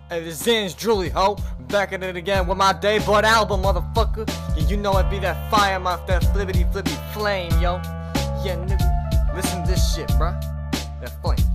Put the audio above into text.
Hey, this Zin's Julie, ho. Back at it again with my debut album, motherfucker. Yeah, you know it be that fire, my that flippity flame, yo. Yeah, nigga. Listen to this shit, bruh. That flame.